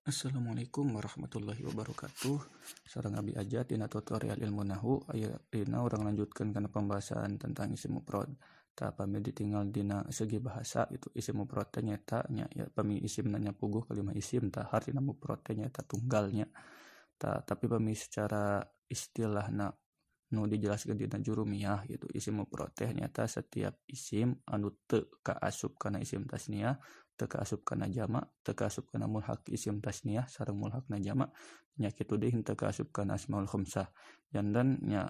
Assalamualaikum warahmatullahi wabarakatuh. Sareng abi aja tina tutorial ilmu nahu aya dina urang lanjutkeun kana pembahasan tentang isim mufrad. Ta pami ditinggal dina segi bahasa itu isim mufrad teh nyaeta nya ya pami isim nya puguh kalimah isim tah hartina mufrad teh nyaeta tunggalnya. Tapi pami secara istilahna nu dijelaskeun dina jurumiyah gitu isim mufrad teh nyaeta setiap isim anu teu kaasup kana isim tasniah, teu kaasup kana jamak, teu kaasup kana mulhaq isim tasniah sareng mulhaqna jamak, nya kitu deui henteu kaasup kana asmaul khamsah. Janten nya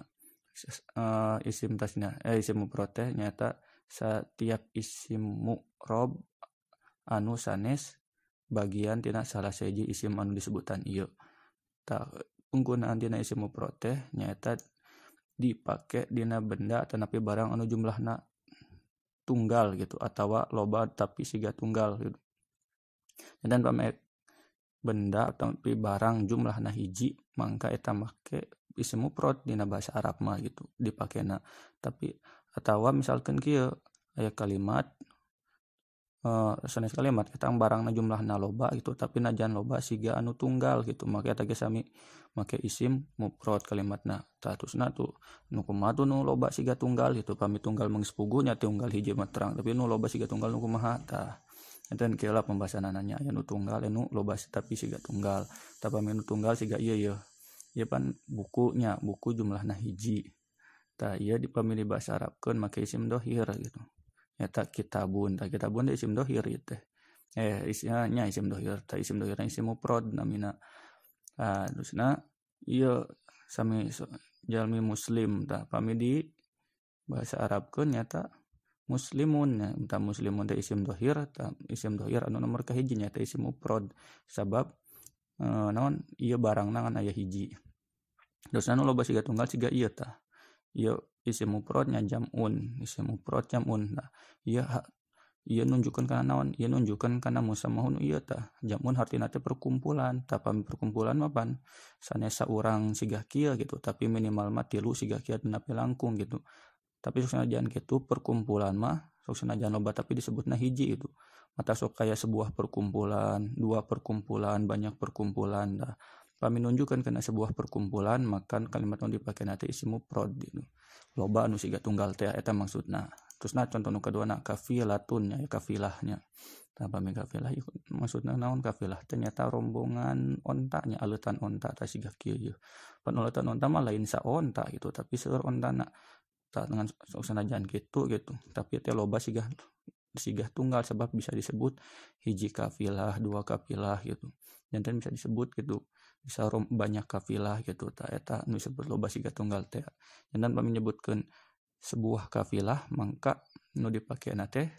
isim tasniah isim mufrad teh nyaeta setiap isim mu'rab anu sanes bagian tina salah sahiji isim anu disebutan ieu. Penggunaan dina isim mufrad teh nyaeta dipake dina benda tanapi barang anu jumlahna tunggal gitu atawa loba tapi siga tunggal gitu. Dan pame benda tapi barang jumlahna hiji mangka eta make isim mufrad dina bahasa Arab mah gitu dipakena. Tapi atawa misalkan kieu aya kalimat sanes kalimat eta barangna jumlahna loba gitu tapi najan loba siga anu tunggal gitu make eta ge sami make isim mufrad kalimatna. Terusna tu nu kumaha tu nu loba siga tunggal gitu pami tunggal manggeus puguh nya tunggal hiji mah terang tapi nu loba siga tunggal nu kumaha tah. Enten kieu lah pembahasanna nya aya nu tunggal anu loba tapi siga tunggal. Tah pami nu tunggal siga ieu pan bukunya buku jumlahna hiji. Tah ieu pami di bahasa Arabkeun make isim dhohir gitu. Eta kitabun kitabun isim dhohir ieu teh isinya isim dhohir ta isim dhohirna isim mufrad namina. Terusna ieu sami jalmi muslim tah pami di bahasa Arabkeun nyata muslimun nya tah muslimun teh isim dhohir tah isim dhohir anu nomor kahiji nyaeta isim mufrad sabab naon ieu barangna ngan aya hiji. Terusna nu loba siga tunggal siga ieu tah ieu isim mufrad nya jam'un isim mufrad jam'un. Nah ieu nunjukkeun kana naon ieu nunjukkeun kana musamahun ieu tah jam'un hartina teh perkumpulan tah pami perkumpulan mah pan sanes saurang sigah kieu gitu tapi minimal mah 3 sigah kieu nepi langkung gitu. Tapi sok sanajan kitu perkumpulan mah sok sanajan loba tapi disebutna hiji itu mata sok kaya sebuah perkumpulan, dua perkumpulan, banyak perkumpulan. Dah pami nunjukkeun kana sebuah perkumpulan maka kalimat nu dipakena teh isim mufrad gitu. Loba anu siga tunggal teh eta maksudna. Terusna contoh nu kaduana kafilatun nya kafilahnya. Tah pami kafilah maksudna naon kafilah teh nyata rombongan onta nya aleutan onta tah siga kieu. Pan aleutan onta mah lain saonta gitu tapi seueur ontana. Tah dengan sok sanajan kitu gitu. Tapi teh loba siga tunggal sebab bisa disebut hiji kafilah, dua kafilah gitu. Janten bisa disebut gitu bisa banyak kafilah gitu tah eta nu disebut loba siga tunggal teh. Janten pami nyebutkeun sebuah kafilah mangka nu dipakena teh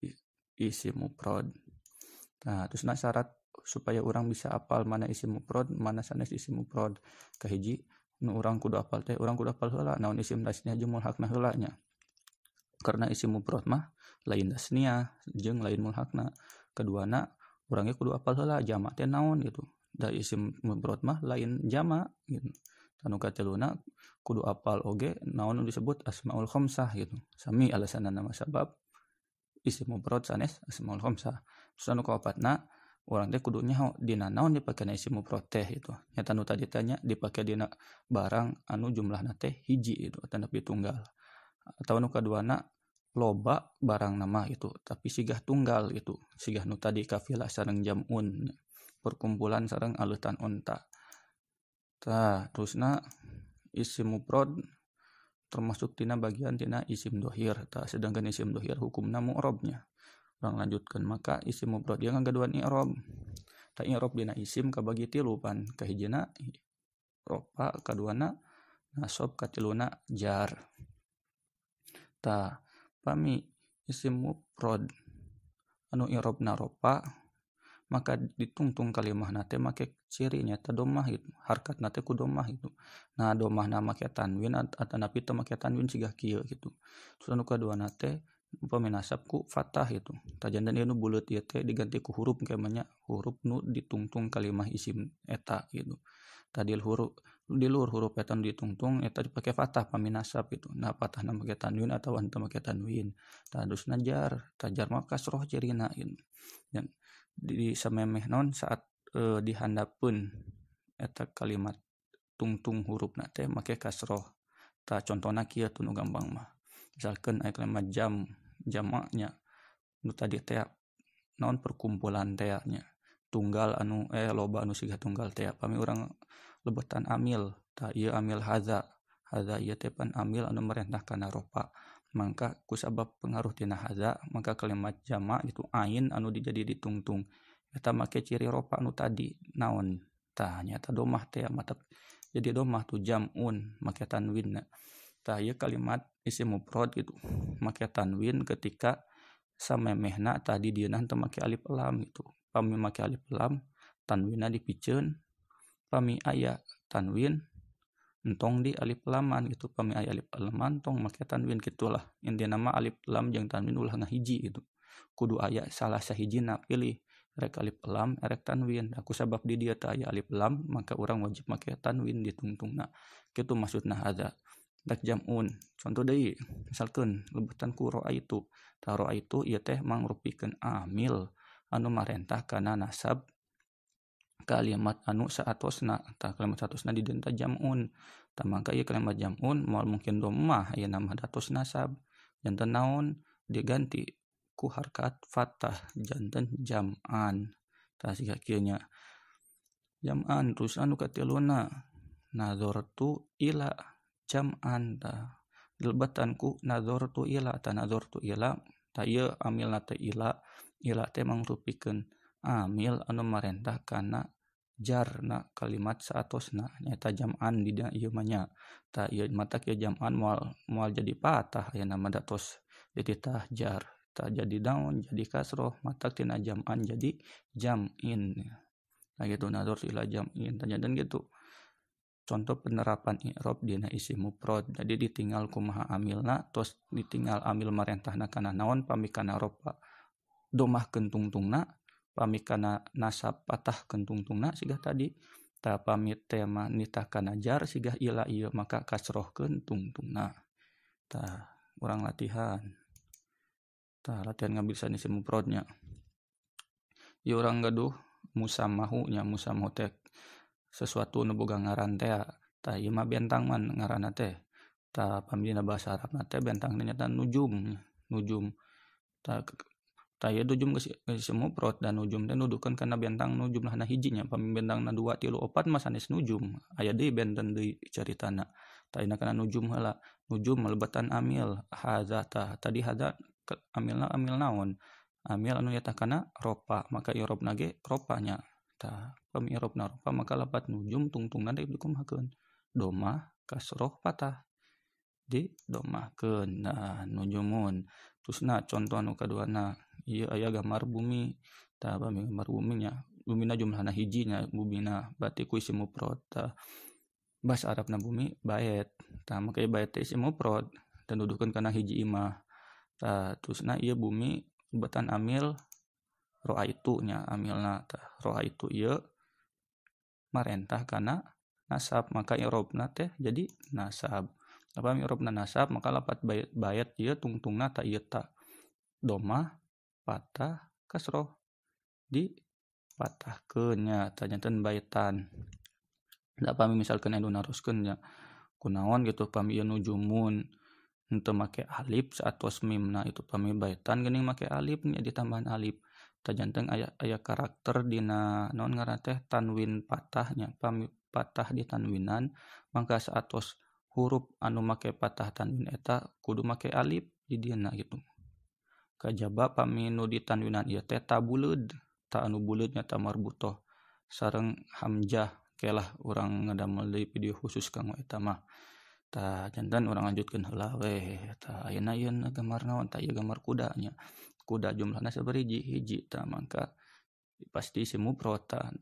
isim mufrad. Nah, terusna syarat supaya orang bisa apal mana isim mufrad mana sanes isim mufrad kahiji nu urang kudu apal teh urang kudu apal heula naon isim tasniah jeung mulhaqna heula nya. Karena isim mufrad mah lain tasniah jeung lain mulhaqna. Keduana urang ge kudu apal heula jamak teh naon gitu. Da isim mufrad mah lain jamak gitu. Anu kateluna kudu apal oge naon nu disebut asmaul khamsah gitu. Sami alasanna mah sabab isim mufrad sanes asmaul khamsah. Terus anu kaopatna urang teh kudu nyaho dina naon dipakena isim mufrad teh itu. Nyata nu tadi tanya dipake dina barang anu jumlahna teh hiji itu tanapi tunggal. Atau nu kaduana loba barang nama itu tapi sigah tunggal itu sigah nu tadi kafilah sareng jam'un perkumpulan sareng aleutan onta. Tah terusna isim mufrad termasuk tina bagian tina isim dhohir tah sedangkan isim dhohir hukumna mu'rabnya. Urang lanjutkeun maka isim mufrad yang ngagaduan i'rab. Tah i'rab dina isim kabagi 3 pan kahijina rofa kaduana nasab katiluna jar. Tah pami isim mufrad anu i'rabna rofa maka ditungtung kalimahna teh make ciri nyata dhammah gitu. Harkatna teh ku dhammah gitu. Nah dhammahna make tanwin atanapi teu make tanwin sigah kieu gitu. Terus anu kaduana teh upami nasab ku fathah gitu. Tah janten ieu nu buleut ieu teh diganti ku huruf kemanya huruf nu ditungtung kalimah isim eta gitu. Tah di luhur huruf eta nu ditungtung eta dipake fathah pami nasab gitu. Nah fathahna make tanwin atau henteu make tanwin. Tah terusna jar, tah jar mah kasroh cirina gitu. Dan di samemeh non saat dihandapkeun eta kalimat tungtung hurufna teh make kasroh. Tah contona kieu tuh nu gampang mah. Misalkan aya kalimat jamaknya nu tadi teh naon perkumpulan teh nya. Tunggal anu loba anu siga tunggal teh pami urang lebetan amil. Tah ieu amil hadza. Hadza ieu teh pan amil anu marentah kana ropa. Mangka kusabab pengaruh tina hadza maka kalimat jamak gitu ain anu dijadi ditungtung eta make ciri ropa anu tadi naon tah nyata domah teh mata jadi domah tu jamun make tanwin. Tah ieu kalimat isim mufrad gitu make tanwin ketika samemehna tadi dieuna teu make alif lam gitu. Pami make alif lam tanwinna dipikeun, pami aya tanwin entong di alif laman gitu. Pami aya alif laman tong make tanwin gitulah. Intina mah alif lam jeung tanwin ulah ngahiji gitu. Kudu aya salah sahijina pilih rek alif lam rek tanwin. Aku sabab di dieu teh aya alif lam maka urang wajib make tanwin di tungtungna. Kitu maksudna hadza. Dak jamun. Contoh deui, misalkeun lebetan ku ro'aitu. Tah ro'aitu ieu teh mangrupikeun amil anu marentah kana nasab kalimat anu saatosna. Tah kalimat saatosna di dieu teh jamun. Tah mangka ieu kalimat jamun moal mungkin dhammah ayeuna mah datos nasab. Janten naon diganti ku harkat fathah janten jam'an. Tah siga kieu nya. Jam'an terus anu katiluna nazartu ila jam'an. Tah lebetan ku nazartu ila tah nazartu ila tah ieu amilna teh ila teh mangrupikeun amil anu marentah kana jarna kalimat saatosna nyaeta jam'an di ieu mah nya. Tah ieu mata kieu jam'an moal jadi patah ayeuna mah datos dititah jar. Tah jadi naon jadi kasroh mata tina jam'an jadi jam'in. Nah gitu nazartu ila jam'in. Tah janten gitu. Contoh penerapan i'rab dina isim mufrad. Jadi ditinggal kumaha amilna tos ditinggal amil marentahna kana naon pami kana ropa domahkeun tungtungna, pami kana nasab patahkeun tungtungna siga tadi. Tah pami teh mah nitah kana jar siga ila ieu maka kasrohkeun tungtungna. Tah urang latihan. Tah latihan ngabilisan isim mufradnya. Ieu urang gaduh musamahu nya. Musamahu teh sesuatu nu boga ngaran teh. Tah ieu mah bentang man ngaranna teh. Tah pami dina basa Arabna teh bentang teh nyata nujum. Nujum. Tah ieu nujum geus isim mufrad dan nujum teh nuduhkeun kana bentang nu jumlahna hiji nya. Pami bentangna 2, 3, 4 mah sanes nujum. Aya deui benten deui caritana. Tah ayeuna kana nujum heula. Nujum lebetan amil hadza tah. Tadi hadza amilna amil naon? Amil anu nyata kana ropa maka i'rabna ge ropa nya. Tah pami i'rabna ropa maka lapat nujum tungtungna teh dikumahakeun? Domah kasroh patah. Di domahkeun. Nah nujumun. Terusna contoh anu kaduana ieu aya gambar bumi. Tah pami gambar bumi nya. Bumina jumlahna hiji nya bumina berarti ku isim mufrad. Tah basa Arabna bumi bait. Tah make bait teh isim mufrad dan nuduhkeun kana hiji imah. Tah terusna ieu bumi lebetan amil ro'aitu nya amilna. Tah ro'aitu ieu marentah kana nasab maka i'rabna teh jadi nasab. Apa i'rabna nasab maka lapat bait ieu tungtungna ta ieu ta domah patah kasroh di patahkeun nya tah janten baitan. Da pami misalkeun anu naroskeun nya kunaon gitu pami ieu nujumun henteu make alif saatos mimna itu pami baitan geuning make alif nya ditambahan alif. Tah janten aya karakter dina naon ngaranna teh tanwin patah nya. Pami patah di tanwinan mangka saatos huruf anu make patah tanwin eta kudu make alif di dieuna gitu. Kajaba pami nu di tanwinan ieu teh ta buleud. Ta anu buleud nya ta marbutoh sareng hamzah. Kelah urang ngadamel deui video khusus kanggo eta mah. Tah janten urang lanjutkeun heula we. Tah ayeuna ieu gambar naon? Tah ieu gambar kuda nya. Kuda jumlahna sabariji? Hiji. Tah mangka pasti isim mufrad. Tah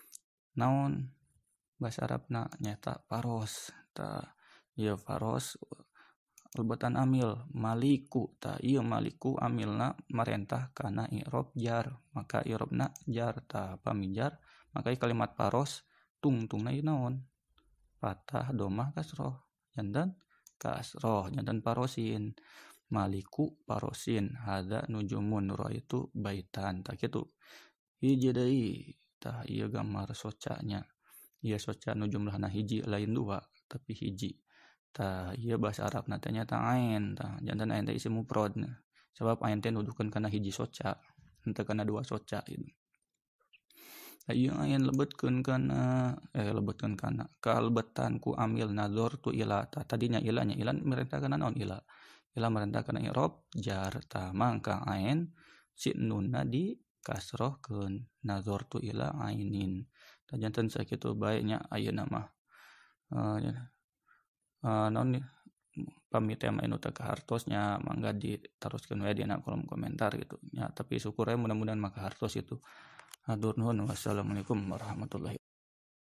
naon basa Arabna nyata faros. Tah ieu faros lebetan amil maliku. Tah ieu maliku amilna marentah kana i'rab jar maka i'rabna jar. Tah pami jar maka kalimat faros tungtungna ieu naon? Patah domah kasroh. Janten kasroh janten parosin. Maliku parosin hadza nujumun ro'aitu baitan. Tah kitu. Hiji deui tah ieu gambar socanya. Ieu soca nu jumlahna hiji lain 2 tapi hiji. Tah ieu bahasa Arabna teh nya ain tah jantan ain teh isim mufrad. Sabab ain teh nuduhkeun kana hiji soca, henteu kana 2 soca gitu. Ieu ain lebetkeun kana kalbetan ku amil nazar tu ila tah tadinya ila nya ila merintahkeun naon ila. Ila merintahkeun i'rab jar tah mangka ain si nunna di kasrohkeun nazar tu ila ainin. Tah janten sakitu bae nya ayeuna mah. Naon pami tema anu teu kahartosnya mangga ditaroskeun we dina kolom komentar gitu nya tapi syukur we mudah-mudahan mah kahartos itu. Hatur nuhun wassalamualaikum warahmatullahi